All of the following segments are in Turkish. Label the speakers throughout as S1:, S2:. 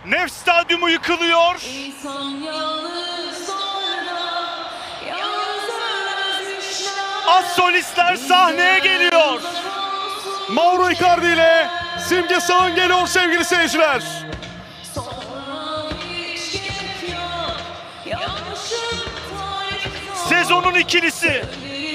S1: Nef Stadyumu yıkılıyor. Az solistler sahneye geliyor.
S2: Mauro Icardi ile Simge Sağın geliyor sevgili seyirciler.
S1: Sezonun ikilisi.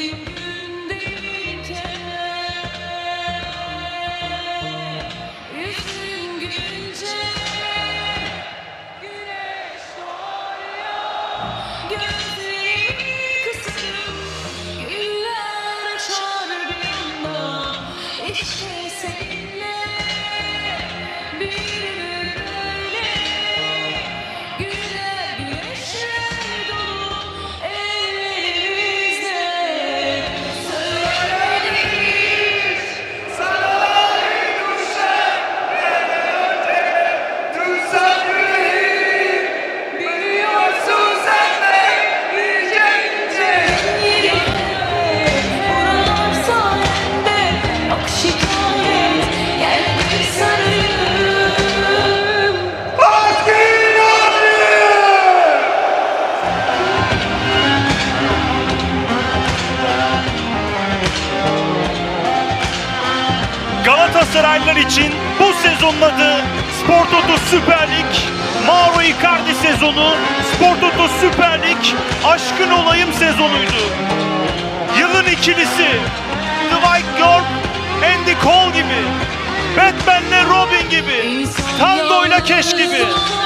S1: Galatasaraylılar için bu sezonun adı Spor Toto Süper Lig, Mauro Icardi sezonu, Spor Toto Süper Lig, Aşkın Olayım sezonuydu. Yılın ikilisi, Dwight York, Andy Cole gibi, Batman'le Robin gibi, Tango'yla Cash gibi.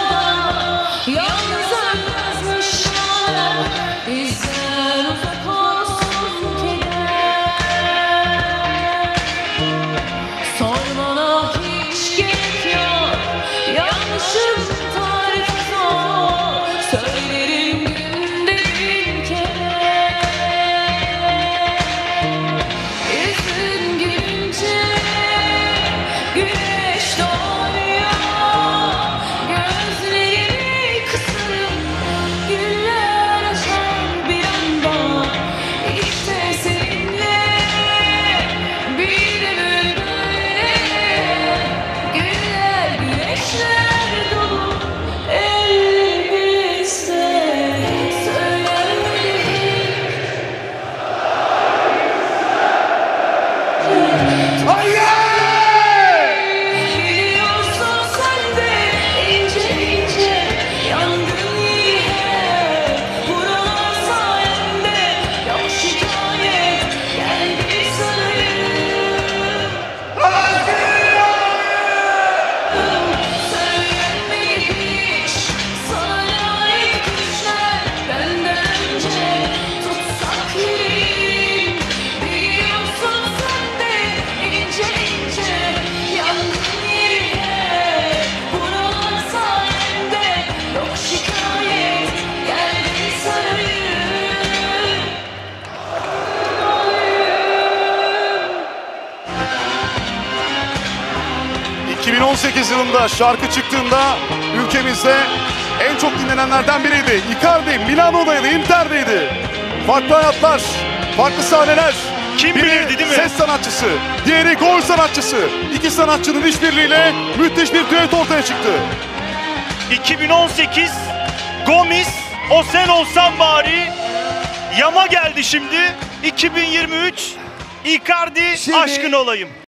S2: ...2018 yılında şarkı çıktığında ülkemizde en çok dinlenenlerden biriydi. Icardi Milano'daydı, Inter'deydi. Farklı hayatlar, farklı sahneler.
S1: Kim bilirdi değil mi?
S2: Ses sanatçısı, diğeri gol sanatçısı. İki sanatçının işbirliğiyle müthiş bir düet ortaya çıktı.
S1: 2018 Gomis, O Sen Olsan Bari, Yama geldi şimdi. 2023 Icardi, Aşkın Olayım.